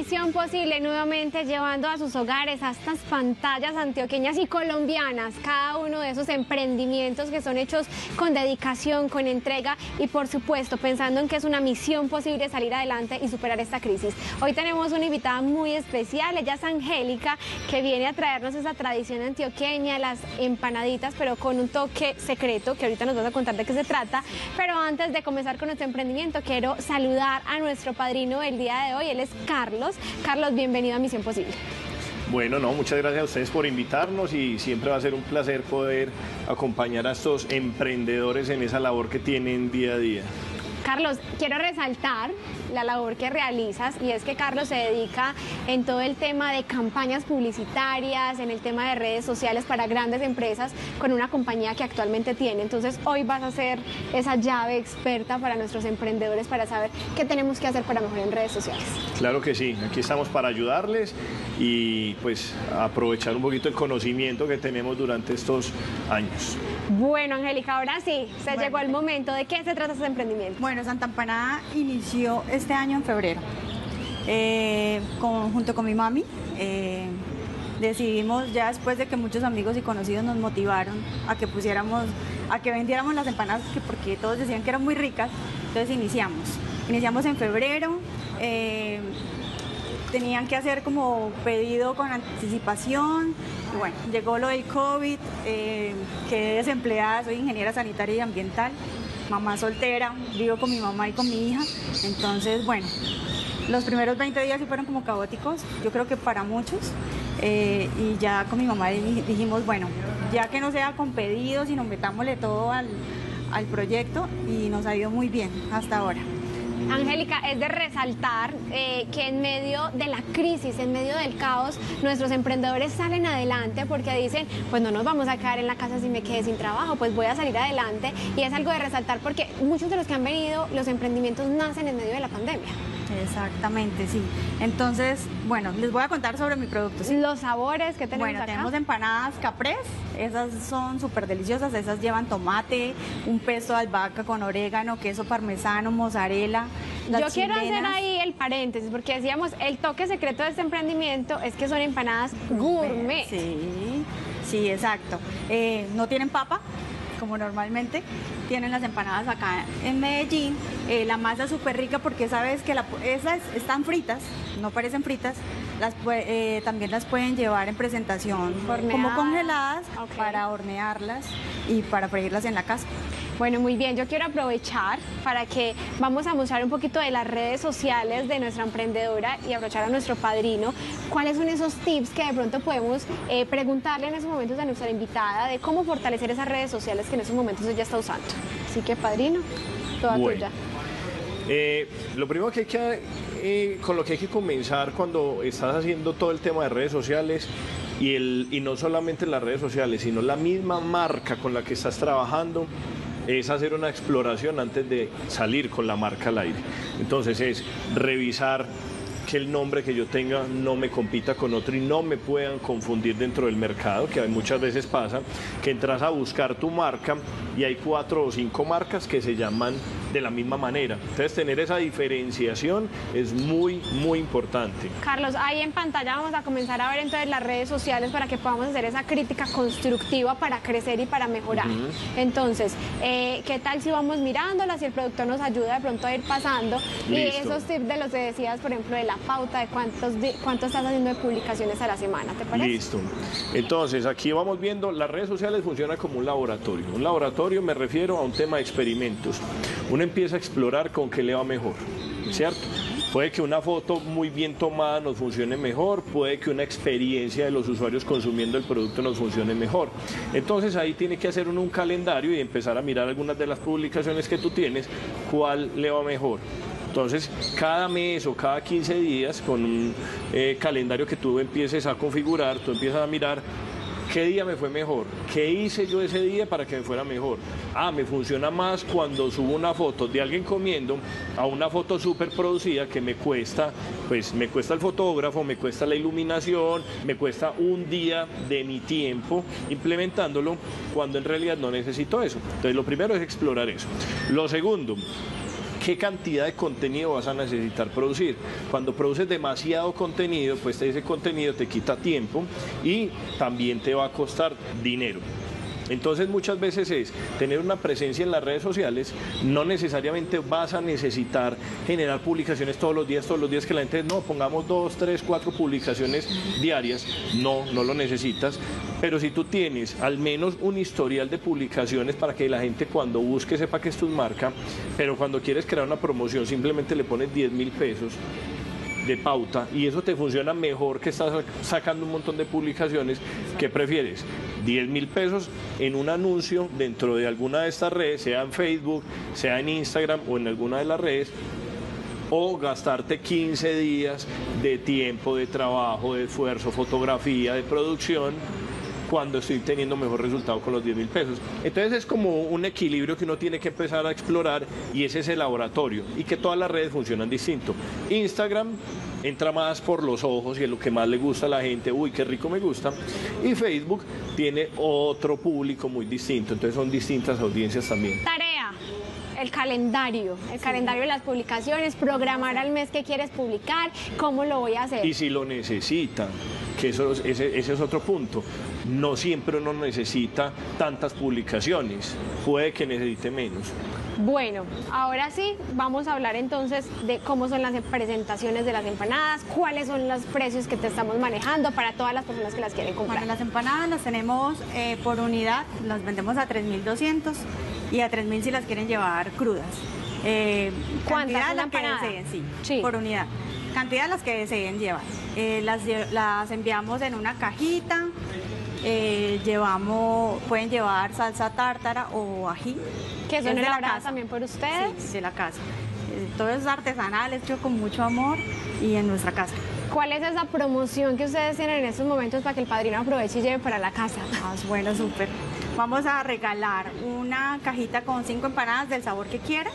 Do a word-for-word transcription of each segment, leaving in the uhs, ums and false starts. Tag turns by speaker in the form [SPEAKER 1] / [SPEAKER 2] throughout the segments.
[SPEAKER 1] Misión Posible nuevamente llevando a sus hogares a estas pantallas antioqueñas y colombianas cada uno de esos emprendimientos que son hechos con dedicación, con entrega y por supuesto pensando en que es una misión posible salir adelante y superar esta crisis. Hoy tenemos una invitada muy especial, ella es Angélica, que viene a traernos esa tradición antioqueña, las empanaditas, pero con un toque secreto que ahorita nos vas a contar de qué se trata. Pero antes de comenzar con nuestro emprendimiento quiero saludar a nuestro padrino el día de hoy, él es Carlos. Carlos, bienvenido a Misión Posible.
[SPEAKER 2] Bueno, no, muchas gracias a ustedes por invitarnos y siempre va a ser un placer poder acompañar a estos emprendedores en esa labor que tienen día a día.
[SPEAKER 1] Carlos, quiero resaltar la labor que realizas y es que Carlos se dedica en todo el tema de campañas publicitarias, en el tema de redes sociales para grandes empresas con una compañía que actualmente tiene. Entonces hoy vas a ser esa llave experta para nuestros emprendedores para saber qué tenemos que hacer para mejorar en redes sociales.
[SPEAKER 2] Claro que sí, aquí estamos para ayudarles y pues aprovechar un poquito el conocimiento que tenemos durante estos años.
[SPEAKER 1] Bueno, Angélica, ahora sí, se
[SPEAKER 3] bueno,
[SPEAKER 1] llegó el momento. ¿De qué se trata este emprendimiento?
[SPEAKER 3] Bueno, Santa Empanada inició este año en febrero, eh, con, junto con mi mami. Eh, decidimos ya después de que muchos amigos y conocidos nos motivaron a que pusiéramos, a que vendiéramos las empanadas, que porque todos decían que eran muy ricas, entonces iniciamos. Iniciamos en febrero. Eh, tenían que hacer como pedido con anticipación y bueno, llegó lo del COVID, eh, quedé desempleada, soy ingeniera sanitaria y ambiental, mamá soltera, vivo con mi mamá y con mi hija, entonces bueno, los primeros veinte días sí fueron como caóticos, yo creo que para muchos, eh, y ya con mi mamá dijimos, bueno, ya que no sea con pedidos, sino metámosle todo al, al proyecto y nos ha ido muy bien hasta ahora.
[SPEAKER 1] Angélica, es de resaltar eh, que en medio de la crisis, en medio del caos, nuestros emprendedores salen adelante porque dicen, pues no nos vamos a quedar en la casa si me quedé sin trabajo, pues voy a salir adelante. Y es algo de resaltar porque muchos de los que han venido, los emprendimientos nacen en medio de la pandemia.
[SPEAKER 3] Exactamente, sí. Entonces, bueno, les voy a contar sobre mi producto. ¿Sí?
[SPEAKER 1] Los sabores que tenemos
[SPEAKER 3] bueno,
[SPEAKER 1] acá.
[SPEAKER 3] Tenemos empanadas caprés, esas son súper deliciosas, esas llevan tomate, un pesto de albahaca con orégano, queso parmesano, mozzarella.
[SPEAKER 1] Yo quiero hacer ahí el paréntesis, porque decíamos, el toque secreto de este emprendimiento es que son empanadas gourmet.
[SPEAKER 3] Sí, sí, exacto. Eh, no tienen papa, como normalmente tienen las empanadas acá en Medellín. Eh, la masa es súper rica porque sabes que la, esas están fritas, no parecen fritas, las, eh, también las pueden llevar en presentación horneadas, como congeladas, okay, para hornearlas y para freírlas en la casa.
[SPEAKER 1] Bueno, muy bien, yo quiero aprovechar para que vamos a mostrar un poquito de las redes sociales de nuestra emprendedora y aprovechar a nuestro padrino. ¿Cuáles son esos tips que de pronto podemos eh, preguntarle en esos momentos a nuestra invitada de cómo fortalecer esas redes sociales que en esos momentos ella está usando? Así que, padrino, toda
[SPEAKER 2] bueno,
[SPEAKER 1] tuya.
[SPEAKER 2] Eh, lo primero que hay que, eh, con lo que hay que comenzar cuando estás haciendo todo el tema de redes sociales y, el, y no solamente las redes sociales, sino la misma marca con la que estás trabajando, es hacer una exploración antes de salir con la marca al aire. Entonces es revisar que el nombre que yo tenga no me compita con otro y no me puedan confundir dentro del mercado, que muchas veces pasa que entras a buscar tu marca y hay cuatro o cinco marcas que se llaman de la misma manera. Entonces tener esa diferenciación es muy, muy importante.
[SPEAKER 1] Carlos, ahí en pantalla vamos a comenzar a ver entonces las redes sociales para que podamos hacer esa crítica constructiva para crecer y para mejorar. Uh-huh. Entonces, eh, ¿qué tal si vamos mirándolas y el productor nos ayuda de pronto a ir pasando? Listo. Y esos tips de los que decías, por ejemplo, de la pauta, de cuántos, de cuánto estás haciendo de publicaciones a la semana, ¿te parece?
[SPEAKER 2] Listo. Entonces, aquí vamos viendo, las redes sociales funcionan como un laboratorio. Un laboratorio me refiero a un tema de experimentos. Uno empieza a explorar con qué le va mejor, ¿cierto? Puede que una foto muy bien tomada nos funcione mejor, puede que una experiencia de los usuarios consumiendo el producto nos funcione mejor. Entonces ahí tiene que hacer uno un calendario y empezar a mirar algunas de las publicaciones que tú tienes, cuál le va mejor. Entonces, cada mes o cada quince días, con un eh, calendario que tú empieces a configurar, tú empiezas a mirar qué día me fue mejor, qué hice yo ese día para que me fuera mejor. Ah, me funciona más cuando subo una foto de alguien comiendo a una foto súper producida que me cuesta, pues me cuesta el fotógrafo, me cuesta la iluminación, me cuesta un día de mi tiempo implementándolo cuando en realidad no necesito eso. Entonces, lo primero es explorar eso. Lo segundo, qué cantidad de contenido vas a necesitar producir. Cuando produces demasiado contenido, pues ese contenido te quita tiempo y también te va a costar dinero. Entonces muchas veces es tener una presencia en las redes sociales, no necesariamente vas a necesitar generar publicaciones todos los días, todos los días que la gente, no, pongamos dos, tres, cuatro publicaciones diarias, no, no lo necesitas, pero si tú tienes al menos un historial de publicaciones para que la gente cuando busque sepa que es tu marca, pero cuando quieres crear una promoción simplemente le pones diez mil pesos de pauta y eso te funciona mejor que estás sacando un montón de publicaciones. ¿Qué prefieres? diez mil pesos en un anuncio dentro de alguna de estas redes, sea en Facebook, sea en Instagram o en alguna de las redes, o gastarte quince días de tiempo, de trabajo, de esfuerzo, fotografía, de producción, cuando estoy teniendo mejor resultado con los diez mil pesos. Entonces es como un equilibrio que uno tiene que empezar a explorar y ese es el laboratorio y que todas las redes funcionan distinto. Instagram entra más por los ojos y es lo que más le gusta a la gente, uy, qué rico me gusta, y Facebook tiene otro público muy distinto, entonces son distintas audiencias también.
[SPEAKER 1] Tarea. El calendario, el sí. calendario de las publicaciones, programar al mes que quieres publicar, cómo lo voy a hacer.
[SPEAKER 2] Y si lo necesitan, que eso, ese, ese es otro punto, no siempre uno necesita tantas publicaciones, puede que necesite menos.
[SPEAKER 1] Bueno, ahora sí, vamos a hablar entonces de cómo son las presentaciones de las empanadas, cuáles son los precios que te estamos manejando para todas las personas que las quieren comprar.
[SPEAKER 3] Bueno, las empanadas las tenemos eh, por unidad, las vendemos a tres mil doscientos y a tres mil si las quieren llevar crudas. Eh,
[SPEAKER 1] ¿Cuántas
[SPEAKER 3] las que deseen, sí, sí, por unidad. Cantidad las que deseen llevar. Eh, las, las enviamos en una cajita. Eh, llevamos, pueden llevar salsa tártara o ají.
[SPEAKER 1] Que son elaboradas también por ustedes.
[SPEAKER 3] Sí, de la casa. Eh, todo es artesanal, hecho con mucho amor y en nuestra casa.
[SPEAKER 1] ¿Cuál es esa promoción que ustedes tienen en estos momentos para que el padrino aproveche y lleve para la casa?
[SPEAKER 3] Ah, bueno, súper. Vamos a regalar una cajita con cinco empanadas del sabor que quiera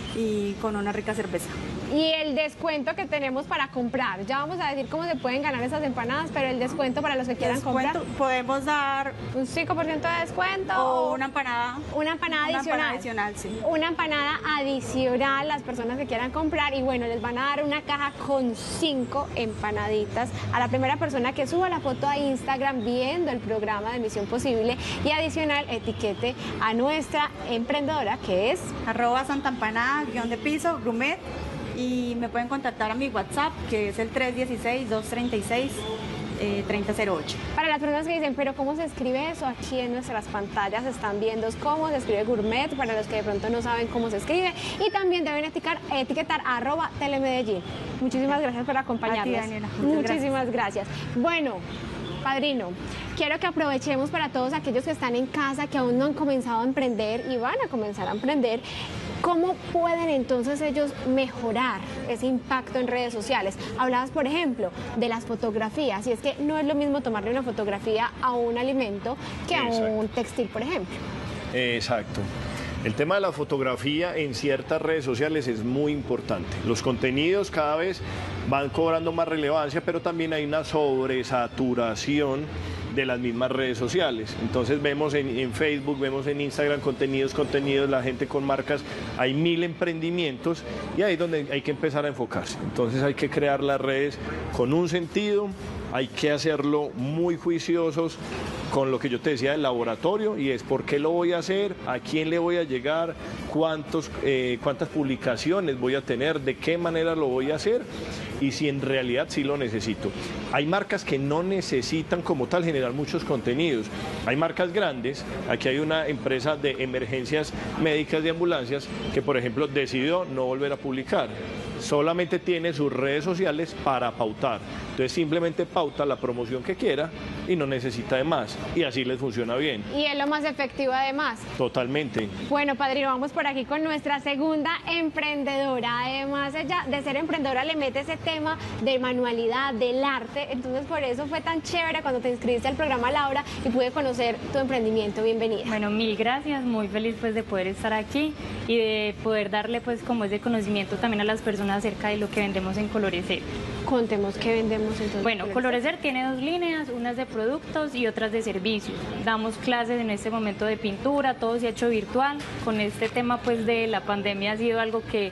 [SPEAKER 3] y con una rica cerveza.
[SPEAKER 1] Y el descuento que tenemos para comprar, ya vamos a decir cómo se pueden ganar esas empanadas, pero el descuento para los que quieran
[SPEAKER 3] descuento,
[SPEAKER 1] comprar.
[SPEAKER 3] Podemos dar
[SPEAKER 1] un cinco por ciento de descuento.
[SPEAKER 3] O una empanada.
[SPEAKER 1] Una empanada
[SPEAKER 3] una
[SPEAKER 1] adicional.
[SPEAKER 3] Empanada adicional, sí.
[SPEAKER 1] Una empanada adicional, las personas que quieran comprar. Y bueno, les van a dar una caja con cinco empanaditas a la primera persona que suba la foto a Instagram viendo el programa de Misión Posible y adicional etiquete a nuestra emprendedora que es
[SPEAKER 3] arroba Santa Empanada, guión de piso, Grumet. Y me pueden contactar a mi WhatsApp, que es el tres uno seis, dos tres seis, tres cero cero ocho.
[SPEAKER 1] Para las personas que dicen, pero ¿cómo se escribe eso? Aquí en nuestras pantallas están viendo cómo se escribe Gourmet, para los que de pronto no saben cómo se escribe. Y también deben etiquetar, etiquetar arroba Telemedellín. Muchísimas gracias por acompañarnos.
[SPEAKER 3] A ti, Daniela.
[SPEAKER 1] Muchísimas gracias. gracias. Bueno, padrino, quiero que aprovechemos para todos aquellos que están en casa, que aún no han comenzado a emprender y van a comenzar a emprender. ¿Cómo pueden entonces ellos mejorar ese impacto en redes sociales? Hablabas, por ejemplo, de las fotografías, y es que no es lo mismo tomarle una fotografía a un alimento que a
[SPEAKER 2] Exacto.
[SPEAKER 1] un textil, por ejemplo.
[SPEAKER 2] Exacto. El tema de la fotografía en ciertas redes sociales es muy importante. Los contenidos cada vez van cobrando más relevancia, pero también hay una sobresaturación de las mismas redes sociales. Entonces vemos en, en Facebook, vemos en Instagram contenidos, contenidos, la gente con marcas, hay mil emprendimientos y ahí es donde hay que empezar a enfocarse. Entonces hay que crear las redes con un sentido, hay que hacerlo muy juiciosos con lo que yo te decía del laboratorio y es por qué lo voy a hacer, a quién le voy a llegar, cuántos, eh, cuántas publicaciones voy a tener, de qué manera lo voy a hacer y si en realidad sí lo necesito. Hay marcas que no necesitan como tal generar muchos contenidos. Hay marcas grandes, aquí hay una empresa de emergencias médicas de ambulancias que por ejemplo decidió no volver a publicar. Solamente tiene sus redes sociales para pautar. Entonces simplemente pauta la promoción que quiera y no necesita de más. Y así les funciona bien.
[SPEAKER 1] Y es lo más efectivo además.
[SPEAKER 2] Totalmente.
[SPEAKER 1] Bueno, padrino, vamos por aquí con nuestra segunda emprendedora. Además, ella de ser emprendedora le mete ese tema de manualidad, del arte. Entonces por eso fue tan chévere cuando te inscribiste al programa Laura y pude conocer tu emprendimiento. Bienvenida.
[SPEAKER 4] Bueno, mil gracias. Muy feliz pues de poder estar aquí y de poder darle pues como ese conocimiento también a las personas acerca de lo que vendemos en Colorecer.
[SPEAKER 1] Contemos qué vendemos entonces.
[SPEAKER 4] Bueno, Colorecer tiene dos líneas, unas de productos y otras de servicios. Damos clases en este momento de pintura, todo se ha hecho virtual. Con este tema pues de la pandemia ha sido algo que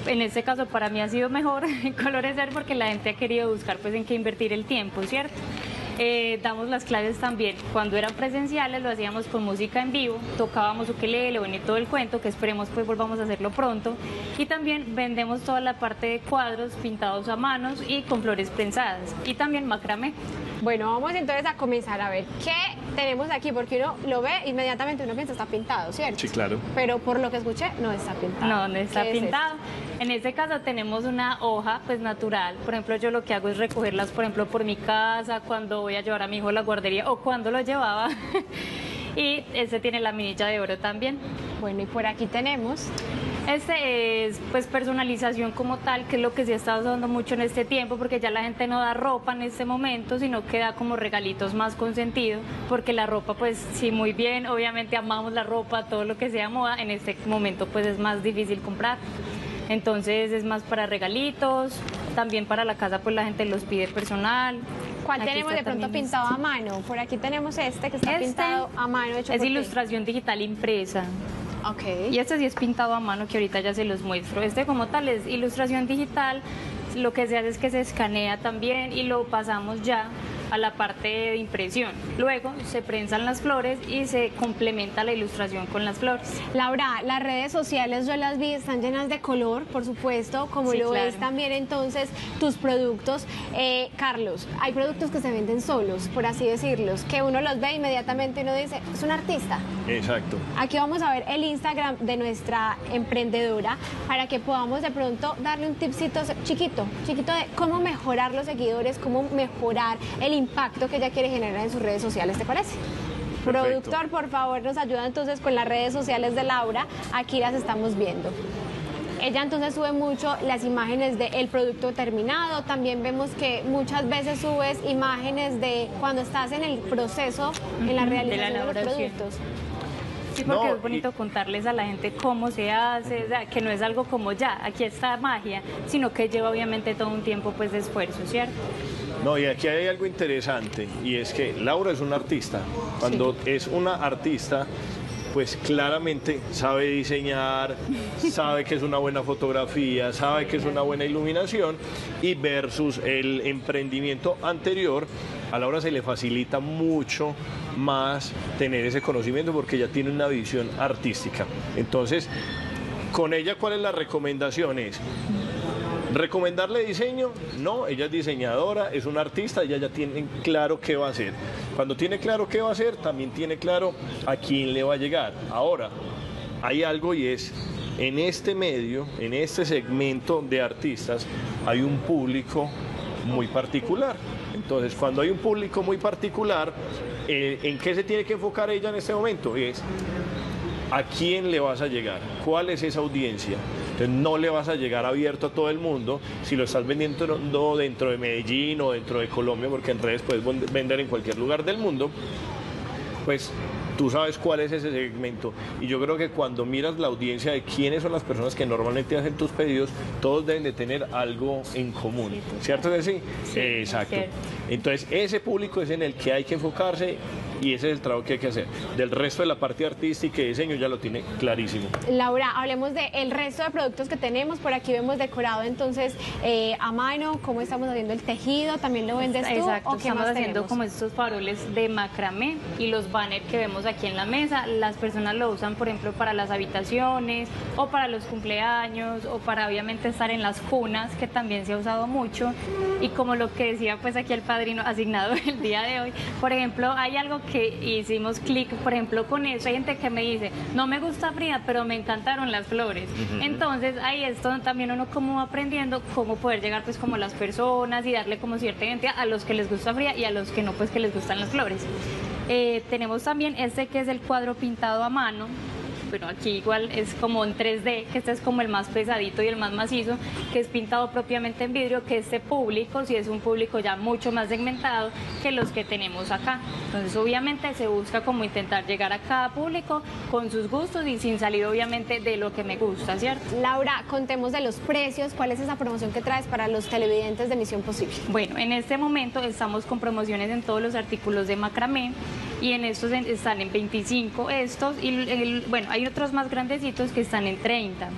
[SPEAKER 4] en este caso para mí ha sido mejor colorecer porque la gente ha querido buscar pues en qué invertir el tiempo, ¿cierto? Eh, damos las clases también, cuando eran presenciales lo hacíamos con música en vivo, tocábamos ukelele, bueno, y todo el cuento, que esperemos pues volvamos a hacerlo pronto, y también vendemos toda la parte de cuadros pintados a manos y con flores prensadas, y también macramé.
[SPEAKER 1] Bueno, vamos entonces a comenzar a ver qué tenemos aquí, porque uno lo ve inmediatamente, uno piensa está pintado, ¿cierto?
[SPEAKER 2] Sí, claro.
[SPEAKER 1] Pero por lo que escuché, no está pintado.
[SPEAKER 4] No, no está
[SPEAKER 1] ¿Qué es
[SPEAKER 4] pintado. En este caso tenemos una hoja pues natural. Por ejemplo, yo lo que hago es recogerlas, por ejemplo, por mi casa, cuando voy a llevar a mi hijo a la guardería o cuando lo llevaba. Y este tiene la minilla de oro también.
[SPEAKER 1] Bueno, y por aquí tenemos...
[SPEAKER 4] Este es pues personalización como tal, que es lo que se está usando mucho en este tiempo, porque ya la gente no da ropa en este momento, sino que da como regalitos más con sentido, porque la ropa pues sí, muy bien, obviamente amamos la ropa, todo lo que sea moda, en este momento pues es más difícil comprar. Entonces es más para regalitos, también para la casa pues la gente los pide personal.
[SPEAKER 1] ¿Cuál
[SPEAKER 4] Aquí
[SPEAKER 1] tenemos
[SPEAKER 4] está
[SPEAKER 1] de pronto
[SPEAKER 4] también
[SPEAKER 1] pintado
[SPEAKER 4] este.
[SPEAKER 1] a mano? Por aquí tenemos este que está
[SPEAKER 4] Este
[SPEAKER 1] pintado a mano. Hecho
[SPEAKER 4] es
[SPEAKER 1] por ti.
[SPEAKER 4] ilustración digital impresa.
[SPEAKER 1] Ok.
[SPEAKER 4] Y este sí es pintado a mano, que ahorita ya se los muestro. Este como tal es ilustración digital, lo que se hace es que se escanea también y lo pasamos ya a la parte de impresión. Luego se prensan las flores y se complementa la ilustración con las flores.
[SPEAKER 1] Laura, las redes sociales yo las vi, están llenas de color, por supuesto, como
[SPEAKER 4] Sí,
[SPEAKER 1] lo
[SPEAKER 4] claro.
[SPEAKER 1] es también entonces tus productos. Eh, Carlos, hay productos que se venden solos, por así decirlos, que uno los ve inmediatamente y uno dice, es un artista.
[SPEAKER 2] Exacto.
[SPEAKER 1] Aquí vamos a ver el Instagram de nuestra emprendedora para que podamos de pronto darle un tipcito chiquito, chiquito de cómo mejorar los seguidores, cómo mejorar el impacto que ella quiere generar en sus redes sociales, ¿te parece?
[SPEAKER 2] Perfecto.
[SPEAKER 1] Productor, por favor, nos ayuda entonces con las redes sociales de Laura, aquí las estamos viendo. Ella entonces sube mucho las imágenes del producto terminado, también vemos que muchas veces subes imágenes de cuando estás en el proceso, en la realización de, los
[SPEAKER 4] elaboración.
[SPEAKER 1] productos.
[SPEAKER 4] Sí, porque
[SPEAKER 2] No,
[SPEAKER 4] es bonito
[SPEAKER 2] y-
[SPEAKER 4] contarles a la gente cómo se hace, o sea, que no es algo como ya, aquí está magia, sino que lleva obviamente todo un tiempo pues de esfuerzo, ¿cierto?
[SPEAKER 2] No, y aquí hay algo interesante, y es que Laura es una artista. Cuando es una artista, pues claramente sabe diseñar, sabe que es una buena fotografía, sabe que es una buena iluminación, y versus el emprendimiento anterior, a Laura se le facilita mucho más tener ese conocimiento porque ella tiene una visión artística. Entonces, con ella, ¿cuál es la recomendación? Es ¿recomendarle diseño? No, ella es diseñadora, es una artista, ella ya tiene claro qué va a hacer. Cuando tiene claro qué va a hacer, también tiene claro a quién le va a llegar. Ahora, hay algo y es, en este medio, en este segmento de artistas, hay un público muy particular. Entonces, cuando hay un público muy particular, eh, ¿en qué se tiene que enfocar ella en este momento? Es, ¿a quién le vas a llegar? ¿Cuál es esa audiencia? Entonces no le vas a llegar abierto a todo el mundo si lo estás vendiendo no dentro de Medellín o dentro de Colombia, porque en redes puedes vender en cualquier lugar del mundo, pues tú sabes cuál es ese segmento. Y yo creo que cuando miras la audiencia de quiénes son las personas que normalmente hacen tus pedidos, todos deben de tener algo en común. ¿Cierto que sí?
[SPEAKER 4] Sí,
[SPEAKER 2] Exacto.
[SPEAKER 4] cierto.
[SPEAKER 2] Entonces ese público es en el que hay que enfocarse y ese es el trabajo que hay que hacer. Del resto de la parte artística y diseño ya lo tiene clarísimo.
[SPEAKER 1] Laura, hablemos del resto de productos que tenemos. Por aquí vemos decorado entonces eh, a mano, cómo estamos haciendo el tejido, también lo vendes tú.
[SPEAKER 4] Exacto,
[SPEAKER 1] ¿O qué
[SPEAKER 4] estamos
[SPEAKER 1] más
[SPEAKER 4] haciendo
[SPEAKER 1] tenemos?
[SPEAKER 4] como estos faroles de macramé y los banners que vemos aquí en la mesa. Las personas lo usan, por ejemplo, para las habitaciones o para los cumpleaños o para obviamente estar en las cunas, que también se ha usado mucho. Y como lo que decía pues aquí el padrino asignado el día de hoy, por ejemplo, hay algo que hicimos clic, por ejemplo, con eso. Hay gente que me dice, no me gusta Frida, pero me encantaron las flores. Entonces ahí es donde también uno como va aprendiendo cómo poder llegar pues como a las personas y darle como cierta identidad a los que les gusta Frida y a los que no pues que les gustan las flores. Eh, tenemos también este que es el cuadro pintado a mano. Bueno, aquí igual es como en tres D, que este es como el más pesadito y el más macizo, que es pintado propiamente en vidrio, que este público sí es un público ya mucho más segmentado que los que tenemos acá. Entonces obviamente se busca como intentar llegar a cada público con sus gustos y sin salir obviamente de lo que me gusta, ¿cierto?
[SPEAKER 1] Laura, contemos de los precios. ¿Cuál es esa promoción que traes para los televidentes de Misión Posible?
[SPEAKER 4] Bueno, en este momento estamos con promociones en todos los artículos de macramé y en estos en- están en veinticinco estos y el- bueno, hay otros más grandecitos que están en treinta.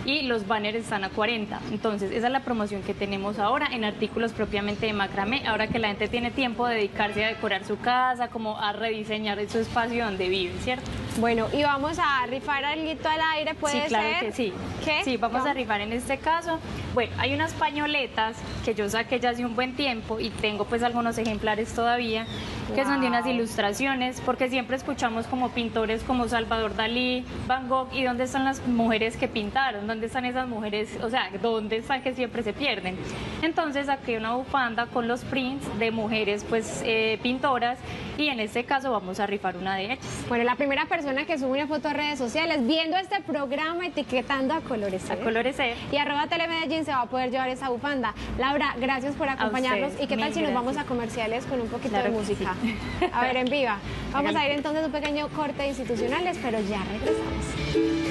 [SPEAKER 4] y los banners están a cuarenta. Entonces, esa es la promoción que tenemos ahora en artículos propiamente de macramé, ahora que la gente tiene tiempo de dedicarse a decorar su casa, como a rediseñar su espacio donde vive, ¿cierto?
[SPEAKER 1] Bueno, y vamos a rifar algo al aire, ¿puede
[SPEAKER 4] Sí, claro
[SPEAKER 1] ser?
[SPEAKER 4] que sí.
[SPEAKER 1] ¿Qué?
[SPEAKER 4] Sí, vamos
[SPEAKER 1] ¿Cómo?
[SPEAKER 4] a rifar en este caso. Bueno, hay unas pañoletas que yo saqué ya hace un buen tiempo y tengo pues algunos ejemplares todavía, que son de unas
[SPEAKER 1] Wow.
[SPEAKER 4] ilustraciones, porque siempre escuchamos como pintores como Salvador Dalí, Van Gogh, ¿y dónde están las mujeres que pintaron? ¿Dónde están esas mujeres? O sea, ¿dónde están que siempre se pierden? Entonces saqué una bufanda con los prints de mujeres pues eh, pintoras, y en este caso vamos a rifar una de ellas.
[SPEAKER 1] Bueno, la primera persona que sube una foto a redes sociales viendo este programa etiquetando a Colorecer
[SPEAKER 4] A Colorecer.
[SPEAKER 1] y arroba Telemedellín se va a poder llevar esa bufanda. Laura, gracias por acompañarnos.
[SPEAKER 4] ustedes,
[SPEAKER 1] ¿Y qué tal
[SPEAKER 4] mil
[SPEAKER 1] si nos
[SPEAKER 4] gracias.
[SPEAKER 1] vamos a comerciales con un poquito
[SPEAKER 4] Claro
[SPEAKER 1] de
[SPEAKER 4] que
[SPEAKER 1] música?
[SPEAKER 4] sí.
[SPEAKER 1] A ver, en viva. Vamos
[SPEAKER 4] Hágale.
[SPEAKER 1] a ir entonces a un pequeño corte de institucionales, pero ya regresamos.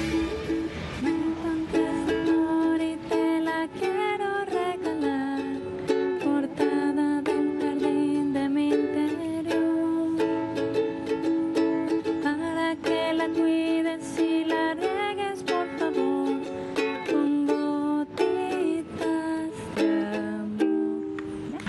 [SPEAKER 5] Y te la quiero regalar, portada del jardín de mi interior, para que la cuides y la riegues, por favor, con gotitas de amor.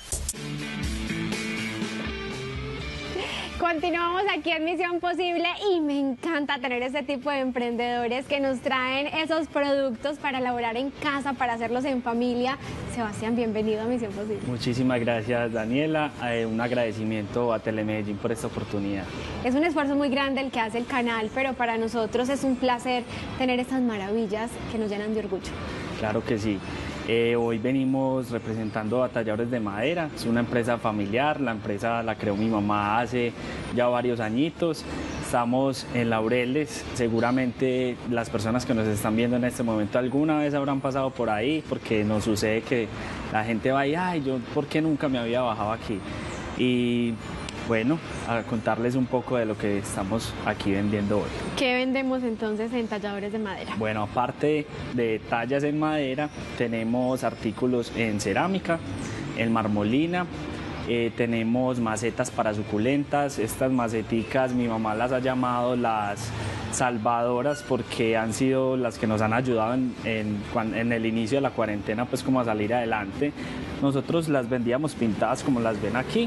[SPEAKER 1] Continuamos aquí en Misión Posible y me encanta tener este tipo de emprendedores que nos traen esos productos para elaborar en casa, para hacerlos en familia. Sebastián, bienvenido a Misión Posible.
[SPEAKER 6] Muchísimas gracias, Daniela. Eh, un agradecimiento a Telemedellín por esta oportunidad.
[SPEAKER 1] Es un esfuerzo muy grande el que hace el canal, pero para nosotros es un placer tener estas maravillas que nos llenan de orgullo.
[SPEAKER 6] Claro que sí. Eh, hoy venimos representando a Talladores de Madera. Es una empresa familiar. La empresa la creó mi mamá hace ya varios añitos. Estamos en Laureles. Seguramente las personas que nos están viendo en este momento alguna vez habrán pasado por ahí, porque nos sucede que la gente va y, ay, yo, ¿por qué nunca me había bajado aquí? Y bueno, a contarles un poco de lo que estamos aquí vendiendo hoy.
[SPEAKER 1] ¿Qué vendemos entonces en Talladores de Madera?
[SPEAKER 6] Bueno, aparte de tallas en madera, tenemos artículos en cerámica, en marmolina, eh, tenemos macetas para suculentas. Estas maceticas mi mamá las ha llamado las salvadoras porque han sido las que nos han ayudado en, en, cuan- en el inicio de la cuarentena, pues como a salir adelante. Nosotros las vendíamos pintadas como las ven aquí,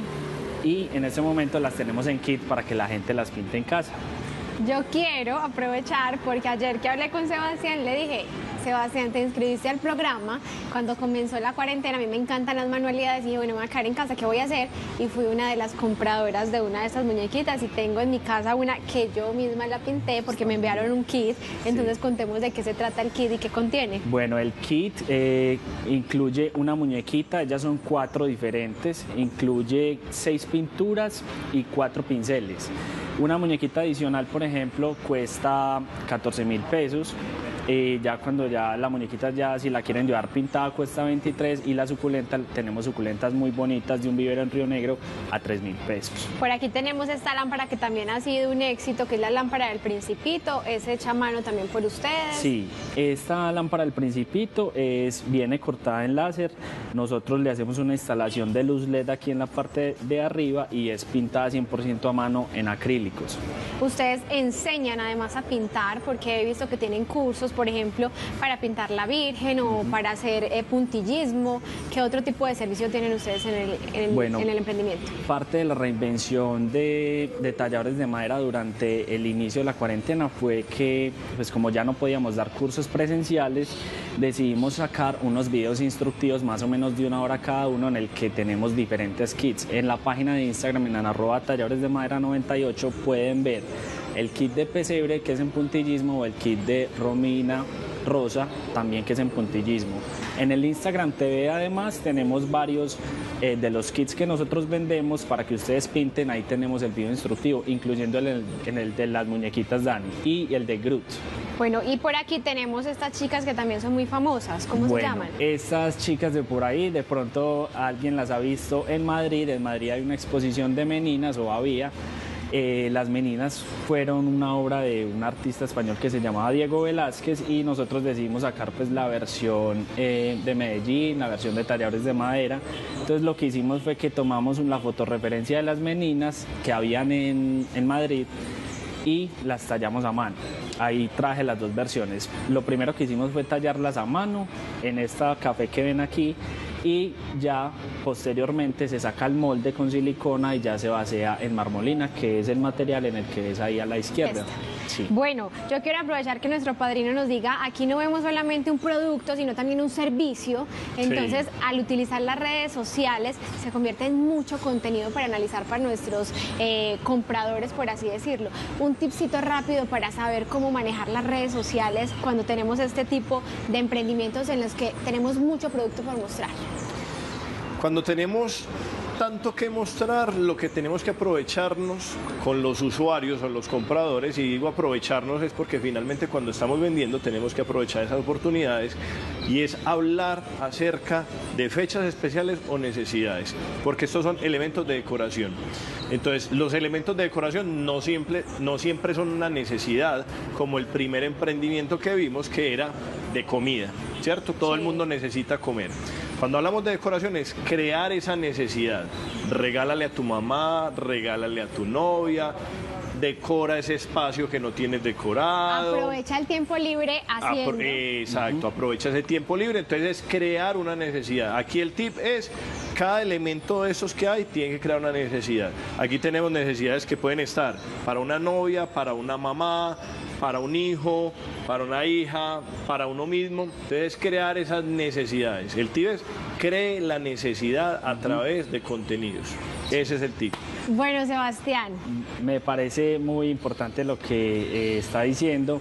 [SPEAKER 6] y en este momento las tenemos en kit para que la gente las pinte en casa.
[SPEAKER 1] Yo quiero aprovechar porque ayer que hablé con Sebastián le dije, Sebastián, te inscribiste al programa cuando comenzó la cuarentena, a mí me encantan las manualidades y dije, bueno, me voy a quedar en casa, ¿qué voy a hacer? Y fui una de las compradoras de una de estas muñequitas y tengo en mi casa una que yo misma la pinté porque me enviaron un kit, entonces contemos de qué se trata el kit y qué contiene.
[SPEAKER 6] Bueno, el kit eh, incluye una muñequita, ellas son cuatro diferentes, incluye seis pinturas y cuatro pinceles. Una muñequita adicional, por ejemplo, cuesta catorce mil pesos. Eh, ya cuando ya la muñequita, ya si la quieren llevar pintada, cuesta veintitrés, y la suculenta, tenemos suculentas muy bonitas de un vivero en Río Negro a tres mil pesos.
[SPEAKER 1] Por aquí tenemos esta lámpara que también ha sido un éxito, que es la lámpara del Principito, es hecha a mano también por ustedes.
[SPEAKER 6] Sí, esta lámpara del Principito es, viene cortada en láser. Nosotros le hacemos una instalación de luz L E D aquí en la parte de arriba y es pintada cien por ciento a mano en acrílicos.
[SPEAKER 1] Ustedes enseñan además a pintar, porque he visto que tienen cursos, por ejemplo, para pintar la Virgen o para hacer eh, puntillismo. ¿Qué otro tipo de servicio tienen ustedes en el, en el-
[SPEAKER 6] Bueno,
[SPEAKER 1] en el emprendimiento?
[SPEAKER 6] Parte de la reinvención de, de Talladores de Madera durante el inicio de la cuarentena fue que, pues como ya no podíamos dar cursos presenciales, decidimos sacar unos videos instructivos más o menos de una hora cada uno, en el que tenemos diferentes kits. En la página de Instagram, en arroba Talladores de Madera noventa y ocho, pueden ver el kit de pesebre, que es en puntillismo, o el kit de Romina Rosa, también, que es en puntillismo. En el Instagram T V además tenemos varios eh, de los kits que nosotros vendemos para que ustedes pinten. Ahí tenemos el video instructivo, incluyendo el, en el de las muñequitas Dani y el de Groot.
[SPEAKER 1] Bueno, y por aquí tenemos estas chicas que también son muy famosas. ¿Cómo
[SPEAKER 6] Bueno,
[SPEAKER 1] se llaman?
[SPEAKER 6] estas chicas de por ahí, de pronto alguien las ha visto en Madrid. En Madrid hay una exposición de meninas, o había. Eh, las meninas fueron una obra de un artista español que se llamaba Diego Velázquez, y nosotros decidimos sacar pues la versión eh, de Medellín, la versión de Talladores de Madera. Entonces lo que hicimos fue que tomamos la fotorreferencia de las meninas que habían en, en Madrid y las tallamos a mano. ahí traje las dos versiones. Lo primero que hicimos fue tallarlas a mano en esta café que ven aquí, y ya posteriormente se saca el molde con silicona y ya se vacía en marmolina, que es el material en el que ves ahí a la izquierda. Sí.
[SPEAKER 1] Bueno, yo quiero aprovechar que nuestro padrino nos diga, aquí no vemos solamente un producto, sino también un servicio. Entonces, sí, al utilizar las redes sociales, se convierte en mucho contenido para analizar para nuestros eh, compradores, por así decirlo. Un tipcito rápido para saber cómo manejar las redes sociales cuando tenemos este tipo de emprendimientos en los que tenemos mucho producto por mostrar.
[SPEAKER 2] Cuando tenemos tanto que mostrar, lo que tenemos que aprovecharnos con los usuarios o los compradores, y digo aprovecharnos es porque finalmente cuando estamos vendiendo tenemos que aprovechar esas oportunidades, y es hablar acerca de fechas especiales o necesidades, porque estos son elementos de decoración. Entonces, los elementos de decoración no siempre, no siempre son una necesidad, como el primer emprendimiento que vimos, que era de comida, ¿cierto? Todo sí. El mundo necesita comer. Cuando hablamos de decoración es crear esa necesidad. Regálale a tu mamá, regálale a tu novia, decora ese espacio que no tienes decorado.
[SPEAKER 1] Aprovecha el tiempo libre haciendo.
[SPEAKER 2] Apro Exacto, uh-huh. Aprovecha ese tiempo libre, entonces es crear una necesidad. Aquí el tip es, cada elemento de esos que hay tiene que crear una necesidad. Aquí tenemos necesidades que pueden estar para una novia, para una mamá, para un hijo, para una hija, para uno mismo. Entonces, crear esas necesidades. El tip es, cree la necesidad a través de contenidos. Ese es el tip.
[SPEAKER 1] Bueno, Sebastián.
[SPEAKER 6] Me parece muy importante lo que eh, está diciendo,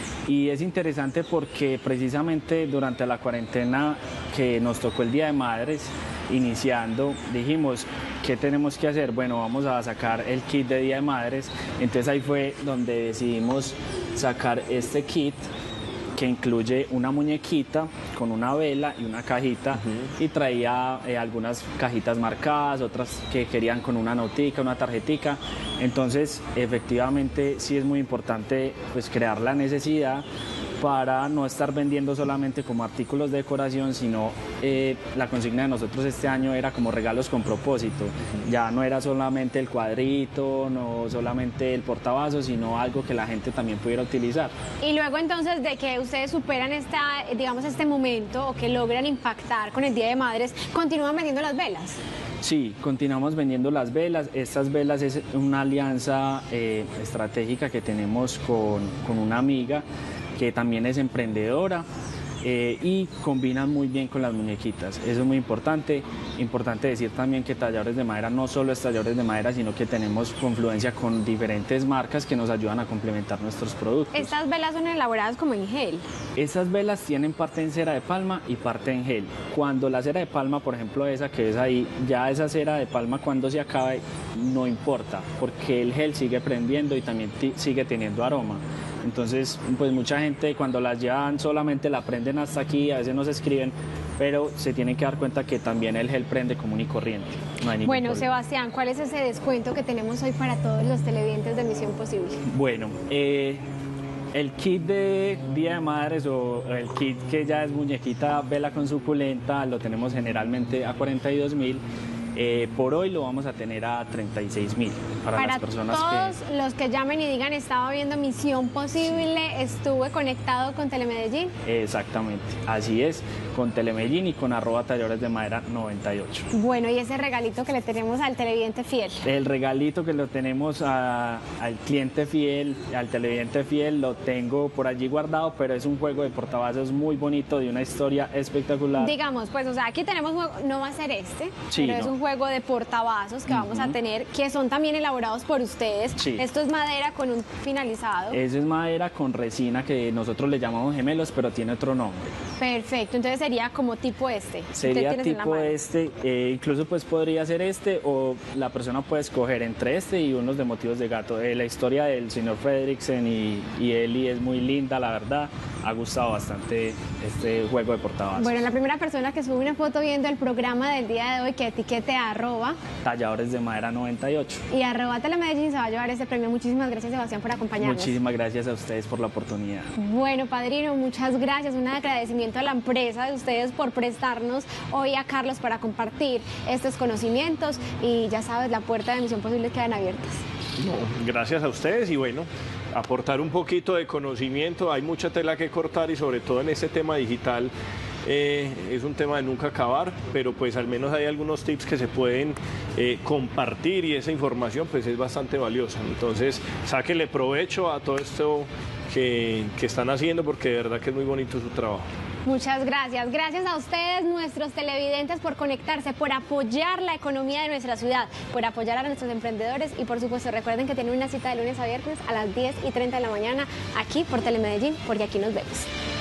[SPEAKER 6] y es interesante porque precisamente durante la cuarentena que nos tocó el Día de Madres, iniciando, dijimos, ¿qué tenemos que hacer? Bueno, vamos a sacar el kit de Día de Madres. Entonces ahí fue donde decidimos sacar este kit, que incluye una muñequita con una vela y una cajita, uh-huh. y traía eh, algunas cajitas marcadas, otras que querían con una notica, una tarjetica. Entonces, efectivamente, sí es muy importante pues crear la necesidad para no estar vendiendo solamente como artículos de decoración, sino eh, la consigna de nosotros este año era como regalos con propósito. Ya no era solamente el cuadrito, no solamente el portavasos, sino algo que la gente también pudiera utilizar.
[SPEAKER 1] Y luego entonces de que ustedes superan esta, digamos, este momento, o que logran impactar con el Día de Madres, ¿continúan vendiendo las velas?
[SPEAKER 6] Sí, continuamos vendiendo las velas. Estas velas es una alianza eh, estratégica que tenemos con, con una amiga que también es emprendedora, eh, y combinan muy bien con las muñequitas. Eso es muy importante. Importante decir también que Talladores de Madera no solo es Talladores de Madera, sino que tenemos confluencia con diferentes marcas que nos ayudan a complementar nuestros productos.
[SPEAKER 1] ¿Estas velas son elaboradas como en gel?
[SPEAKER 6] Esas velas tienen parte en cera de palma y parte en gel. Cuando la cera de palma, por ejemplo esa que ves ahí, ya esa cera de palma cuando se acabe no importa, porque el gel sigue prendiendo y también sigue teniendo aroma. Entonces, pues mucha gente cuando las llevan solamente la prenden hasta aquí, a veces nos escriben, pero se tienen que dar cuenta que también el gel prende común y corriente. No hay ningún
[SPEAKER 1] bueno,
[SPEAKER 6] problema.
[SPEAKER 1] Sebastián, ¿cuál es ese descuento que tenemos hoy para todos los televidentes de Misión Posible?
[SPEAKER 6] Bueno, eh, el kit de Día de Madres, o el kit que ya es muñequita vela con suculenta, lo tenemos generalmente a cuarenta y dos mil. Eh, por hoy lo vamos a tener a treinta y seis mil para,
[SPEAKER 1] para
[SPEAKER 6] las personas
[SPEAKER 1] todos
[SPEAKER 6] que...
[SPEAKER 1] los que llamen y digan, estaba viendo Misión Posible, estuve conectado con Telemedellín.
[SPEAKER 6] Exactamente, así es, con Telemedellín y con arroba Talladores de Madera noventa y ocho.
[SPEAKER 1] Bueno, y ese regalito que le tenemos al televidente fiel.
[SPEAKER 6] El regalito que lo tenemos a, al cliente fiel, al televidente fiel, lo tengo por allí guardado, pero es un juego de portavasos muy bonito, de una historia espectacular.
[SPEAKER 1] Digamos, pues, o sea, aquí tenemos juego, no va a ser este,
[SPEAKER 6] sí,
[SPEAKER 1] pero
[SPEAKER 6] no.
[SPEAKER 1] es un juego de portavasos que uh-huh. vamos a tener, que son también elaborados por ustedes. Sí. Esto es madera con un finalizado.
[SPEAKER 6] Eso es madera con resina, que nosotros le llamamos gemelos, pero tiene otro nombre.
[SPEAKER 1] Perfecto, entonces sería como tipo este.
[SPEAKER 6] Sería tipo este, eh, incluso pues podría ser este, o la persona puede escoger entre este y unos de motivos de gato. Eh, la historia del señor Fredriksen y, y Eli es muy linda, la verdad. Ha gustado bastante este juego de portavasos.
[SPEAKER 1] Bueno, la primera persona que sube una foto viendo el programa del día de hoy, que etiquete a arroba
[SPEAKER 6] Talladores de Madera noventa y ocho
[SPEAKER 1] y arroba Telemedellín, se va a llevar este premio. Muchísimas gracias, Sebastián, por acompañarnos.
[SPEAKER 6] Muchísimas gracias a ustedes por la oportunidad.
[SPEAKER 1] Bueno, padrino, muchas gracias. Un agradecimiento a la empresa de ustedes por prestarnos hoy a Carlos para compartir estos conocimientos, y ya sabes, la puerta de Misión Posible quedan abiertas.
[SPEAKER 2] No, gracias a ustedes, y bueno, aportar un poquito de conocimiento. Hay mucha tela que cortar y sobre todo en este tema digital eh, es un tema de nunca acabar, pero pues al menos hay algunos tips que se pueden eh, compartir y esa información pues es bastante valiosa. Entonces sáquenle provecho a todo esto que, que están haciendo porque de verdad que es muy bonito su trabajo.
[SPEAKER 1] Muchas gracias. Gracias a ustedes, nuestros televidentes, por conectarse, por apoyar la economía de nuestra ciudad, por apoyar a nuestros emprendedores y, por supuesto, recuerden que tienen una cita de lunes a viernes a las diez y treinta de la mañana aquí por Telemedellín, porque aquí nos vemos.